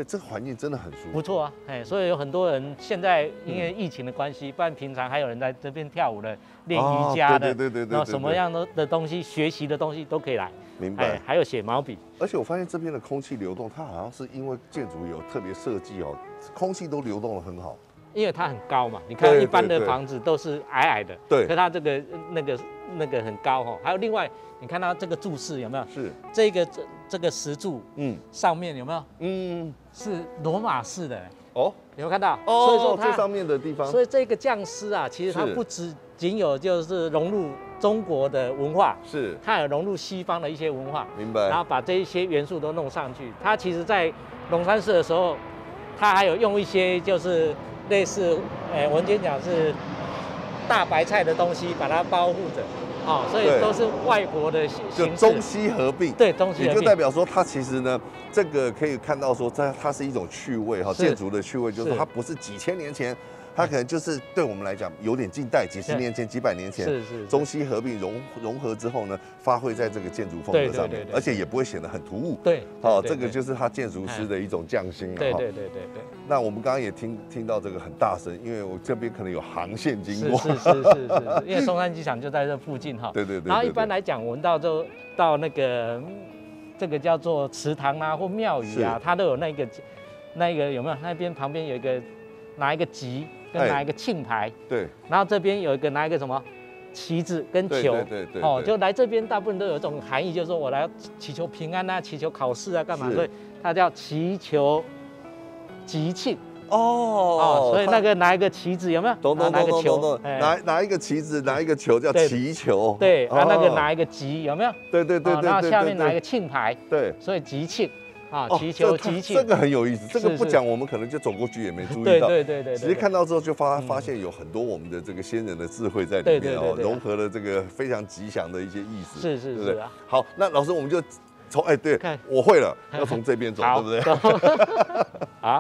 这个环境真的很舒服， 不错啊，哎，所以有很多人现在因为疫情的关系，不然平常还有人在这边跳舞的、练瑜伽的，然后什么样的东西、学习的东西都可以来。 明白。 还有写毛笔， 而且我发现这边的空气流动，它好像是因为建筑有特别设计哦，空气都流动得很好。 因为它很高嘛，你看一般的房子都是矮矮的， 对， 可它这个那个很高哈。还有另外，你看到这个柱式有没有？ 是这个石柱，上面有没有？是罗马式的。哦，有没有看到？ 哦，所以说最上面的地方， 所以这个匠师啊，其实他不仅有就是融入中国的文化， 是， 他有融入西方的一些文化， 明白。 然后把这一些元素都弄上去。他其实在龙山寺的时候，他还有用一些就是类似，我们今天讲是大白菜的东西，把它包覆着。哦，所以都是外国的形式， 就中西合并。 对，中西合并， 也就代表说，它其实呢，这个可以看到说，它是一种趣味哈，建筑的趣味，就是它不是几千年前，它可能就是对我们来讲有点近代，几十年前、几百年前， 是中西合并融合之后呢，发挥在这个建筑风格上面，而且也不会显得很突兀。 对， 好，这个就是他建筑师的一种匠心了。 对。 那我们刚刚也听到这个很大声，因为我这边可能有航线经过。 是，因为松山机场就在这附近哈。 对。 然后一般来讲，我们到那个这个叫做祠堂啊或庙宇啊，它都有那个有没有？那边旁边有一个拿一个旗跟拿一个磬牌。对。然后这边有一个拿一个什么？旗子跟球。对。哦，就来这边大部分都有一种含义，就是说我来祈求平安啊，祈求考试啊，干嘛？所以它叫祈求吉庆。所以那个拿一个旗子有没有？ 懂，拿一个球，拿一个旗子，拿一个球叫祈求。 对，那个拿一个吉有没有？ 对。 然后下面拿一个磬牌。 对， 所以吉庆啊，祈求吉庆。 这个很有意思，这个不讲我们可能就走过去也没注意到。 对。 其实看到之后就发现有很多我们的这个先人的智慧在里面哦，融合了这个非常吉祥的一些意思。 是，对不对？ 好，那老师我们就从对，我会了，要从这边走，对不对？ 好。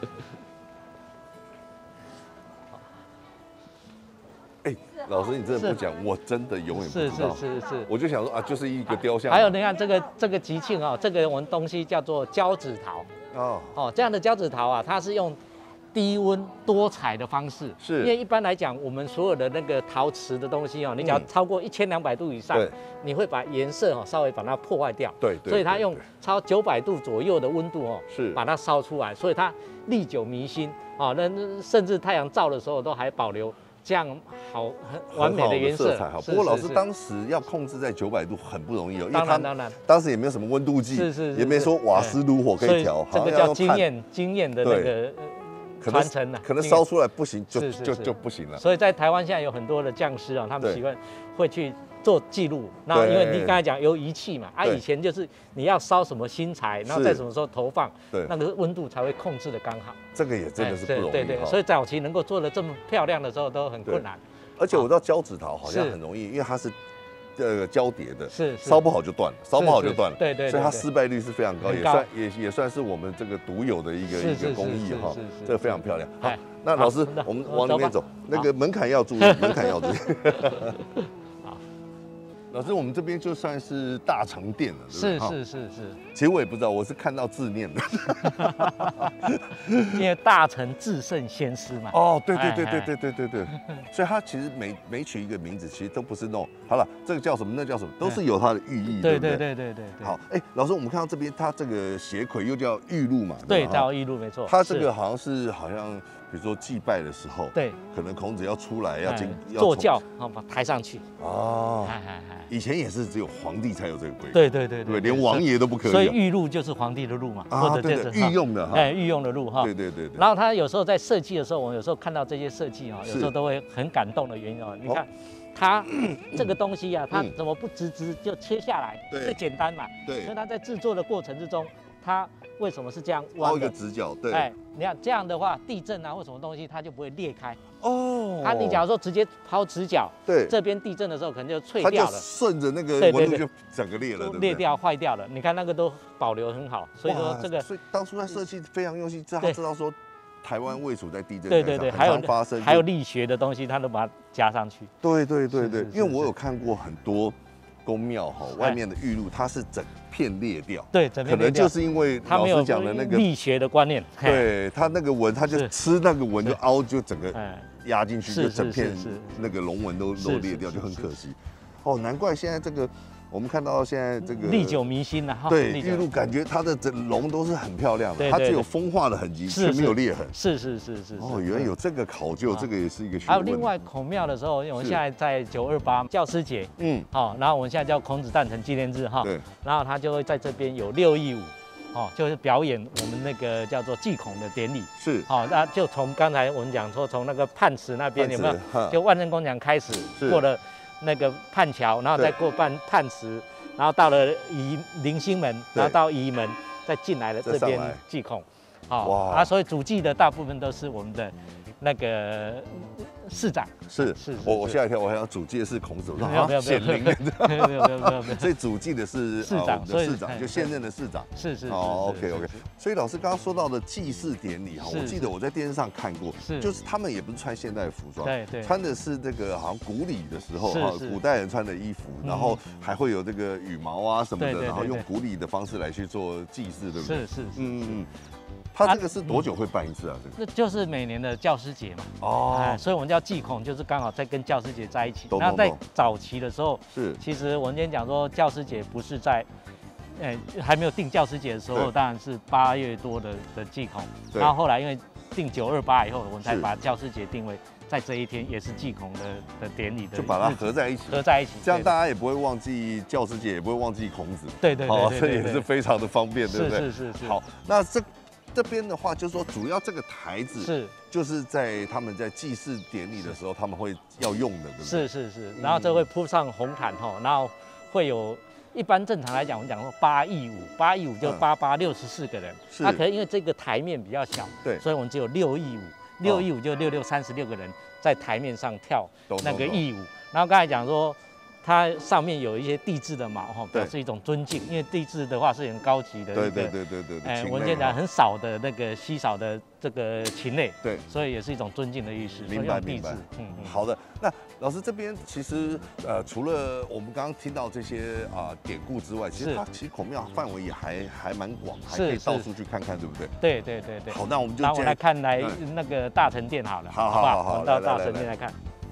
老师，你真的不讲，我真的永远不知道。是。我就想说啊，就是一个雕像。 还有你看这个吉庆啊，这个我们东西叫做交趾陶。这样的交趾陶啊，它是用低温多彩的方式。是。因为一般来讲，我们所有的那个陶瓷的东西哦，你只要超过1200度以上，你会把颜色稍微把它破坏掉。对。所以它用超900度左右的温度是把它烧出来，所以它历久弥新啊。那甚至太阳照的时候都还保留。这样很完美的颜色。 不过老师当时要控制在900度很不容易哦，因为当然， 当时也没有什么温度计，也没说瓦斯炉火可以调， 这个叫经验的那个传承了。 可能烧出来不行就不行了。 所以在台湾现在有很多的匠师啊，他们习惯会去做记录。那因为你刚才讲有仪器嘛，以前就是你要烧什么新材，然后在什么时候投放，那个温度才会控制的刚好。 这个也真的是不容易。 对，所以早期能够做的这么漂亮的时候都很困难。 而且我知道交趾陶好像很容易，因为它是交叠的， 是烧不好就断了，烧不好就断了。 对， 所以它失败率是非常高，也算是我们这个独有的一个工艺哈。这个非常漂亮。好，那老师我们往里面走，那个门槛要注意，门槛要注意。老师，我们这边就算是大成殿了， 是。 其实我也不知道，我是看到字念的。 因为大成至圣先师嘛。 对。所以它其实每取一个名字，其实都不是那种好了，这个叫什么，那叫什么，都是有它的寓意。对。好，老师，我们看到这边，它这个斜魁又叫玉露嘛。 对，叫玉露，没错。 它这个好像。比如说祭拜的时候，对，可能孔子要出来要坐轿，把抬上去。 以前也是只有皇帝才有这个规矩。对， 连王爷都不可以。 所以玉露就是皇帝的露嘛，或者就是御用的御用的露哈。 对。 然后他有时候在设计的时候，我们有时候看到这些设计有时候都会很感动的原因你看，它这个东西它怎么不直就切下来？最简单嘛。对。所以它在制作的过程之中，它为什么是这样弯的？ 凹一个直角，对。 你看这样的话，地震或什么东西，它就不会裂开。你假如说直接抛直角，对，这边地震的时候可能就脆掉了， 顺着那个纹路就整个裂了， 裂掉坏掉了。你看那个都保留很好，所以说这个， 所以当初在设计非常用心，他知道说台湾位处在地震对， 很常发生， 还有力学的东西，他都把它加上去。 对，因为我有看过很多。 宫庙哈，外面的玉露它是整片裂掉， 对，整片裂掉， 可能就是因为老师讲的那个力学的观念， 对，它那个纹，它就吃那个纹就凹，就整个压进去，就整片那个龙纹都裂掉，就很可惜。哦，难怪现在这个。我们看到现在这个历久弥新了哈， 对，玉露感觉它的整龙都是很漂亮的，它只有风化的痕迹，却没有裂痕。是。哦，原来有这个考究，这个也是一个学问。 还有另外孔庙的时候，因为我们现在在928教师节，好，然后我们现在叫孔子诞辰纪念日哈，对，然后他就会在这边有6佾舞，哦，就是表演我们那个叫做祭孔的典礼。是，好，那就从刚才我们讲说，从那个泮池那边有没有，就万圣宫墙开始过了。那个泮桥，然后再过泮池，然后到了迎新门，然后到仪门，再进来了这边祭孔，好，所以主祭的大部分都是我们的那个市长。是，我吓一跳，我还要主祭的是孔子，我说好像显灵的，没有，所以主祭的是市长，市长就现任的市长。是。哦 ，OK。所以老师刚刚说到的祭祀典礼哈，我记得我在电视上看过，就是他们也不是穿现代的服装，对，穿的是这个好像古礼的时候哈，古代人穿的衣服，然后还会有这个羽毛啊什么的，然后用古礼的方式来去做祭祀，对不对？是。他这个是多久会办一次啊？这个那就是每年的教师节嘛。哦，所以我们叫祭孔，就是刚好在跟教师节在一起。那在早期的时候，其实我们今天讲说教师节不是在，还没有定教师节的时候，当然是8月多的祭孔。然后后来因为定928以后，我们才把教师节定为在这一天，也是祭孔的典礼的，就把它合在一起，这样大家也不会忘记教师节，也不会忘记孔子。对，这也是非常的方便，对不对？是。好，那这边的话，就是说，主要这个台子就是在他们在祭祀典礼的时候，他们会要用的，对不对？是。然后这会铺上红毯哈，然后会有一般正常来讲，我们讲说8佾舞就8864个人。那可能因为这个台面比较小，对，所以我们只有6佾舞，6佾舞就36个人在台面上跳那个佾舞。然后刚才讲说。它上面有一些地质的毛哈，表示一种尊敬，因为地质的话是很高级的一个，对，我们讲很少的那个稀少的这个禽类，对，所以也是一种尊敬的意思。明白。好的，那老师这边其实除了我们刚刚听到这些典故之外，其实孔庙范围也还蛮广，还可以到处去看看，对不对？对。好，那我们就来看那个大成殿好了，好，我们到大成殿来看。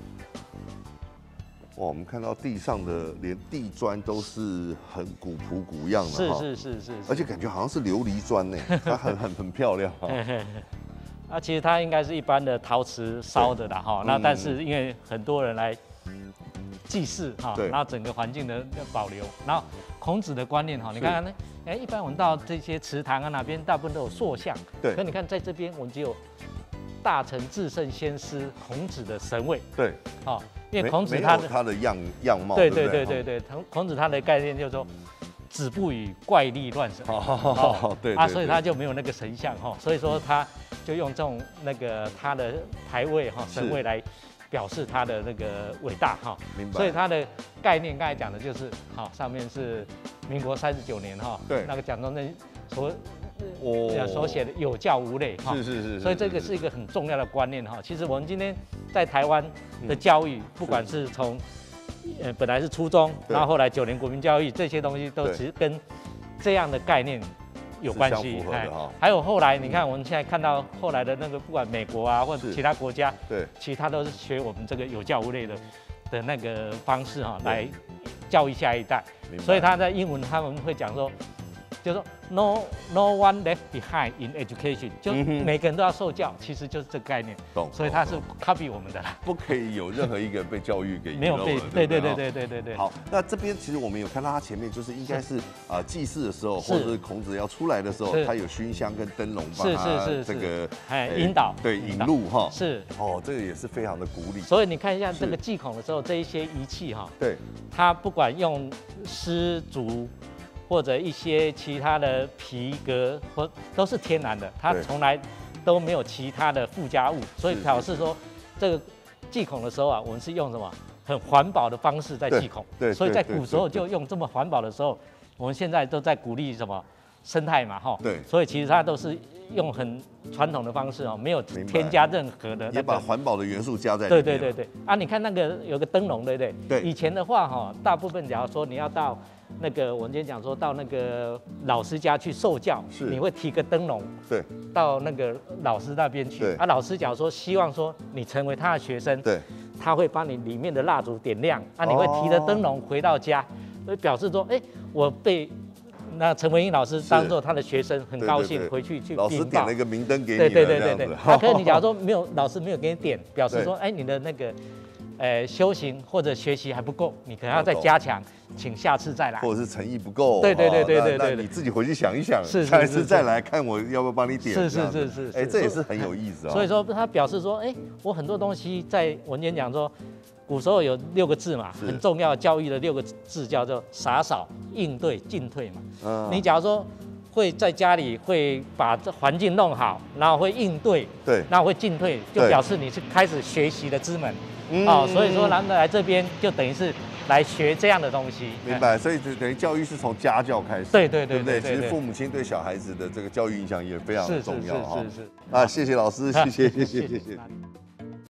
哇，我们看到地上的连地砖都是很古朴古样的哈，是，而且感觉好像是琉璃砖呢，它很漂亮哈。那其实它应该是一般的陶瓷烧的啦哈，那但是因为很多人来祭祀哈，然后整个环境的保留，然后孔子的观念哈，你看看呢，一般我们到这些祠堂啊哪边大部分都有塑像，对，可你看在这边我们只有大成至圣先师孔子的神位，对，好。因为孔子他的样貌，对，孔子他的概念就是说，子不语怪力乱神，对，所以他就没有那个神像哈，所以说他就用这种那个他的牌位哈神位来表示他的那个伟大哈，明白。所以他的概念刚才讲的就是好，上面是民国39年哈，对，那个蒋中正所写的有教无类哈，是，所以这个是一个很重要的观念哈。其实我们今天在台湾的教育，不管是从本来是初中，然后后来9年国民教育，这些东西都其实跟这样的概念有关系。还有后来你看，我们现在看到后来的那个，不管美国啊或者其他国家，对，其他都是学我们这个有教无类的那个方式哈，来教育下一代。所以他在英文他们会讲说。就是说 no one left behind in education， 就每个人都要受教，其实就是这个概念。懂。所以他是 copy 我们的啦。不可以有任何一个被教育给没有被，对。好，那这边其实我们有看到他前面就是应该是祭祀的时候，或者是孔子要出来的时候，他有熏香跟灯笼帮他这个引导，对，引路哈。是。哦，这个也是非常的鼓励。所以你看一下这个祭孔的时候，这一些仪器哈，对，他不管用丝竹。或者一些其他的皮革或都是天然的，它从来都没有其他的附加物，所以表示说这个祭孔的时候啊，我们是用什么很环保的方式在祭孔。对，所以在古时候就用这么环保的时候，我们现在都在鼓励什么生态嘛，哈， 对， 所以其实它都是用很传统的方式哦，没有添加任何的， 也把环保的元素加在里面。 对啊，你看那个有个灯笼，对不对？ 对。 以前的话哈，大部分假如说你要到那个我们今天讲说到那个老师家去受教，你会提个灯笼， 对， 到那个老师那边去。啊，老师假如说希望说你成为他的学生， 对， 他会帮你里面的蜡烛点亮，啊，你会提着灯笼回到家，所以表示说，哎，我被那陈文英老师当做他的学生，很高兴回去老师点了一个明灯给你， 对。他可能你假如说没有老师没有给你点，表示说，哎，你的那个修行或者学习还不够，你可能要再加强，请下次再来， 或者是诚意不够， 对， 那你自己回去想一想，下一次再来看我要不要帮你点， 是， 哎，这也是很有意思啊。 所以说他表示说，哎，我很多东西在文言讲说。古时候有6个字嘛，很重要教育的6个字叫做洒扫、应对、进退嘛。你假如说会在家里会把这环境弄好，然后会应对， 对， 然后会进退，就表示你是开始学习的之门。所以说来这边就等于是来学这样的东西。 明白，所以等于教育是从家教开始。 对不对？其实父母亲对小孩子的这个教育影响也非常重要哈。 是。 啊，谢谢老师，谢谢。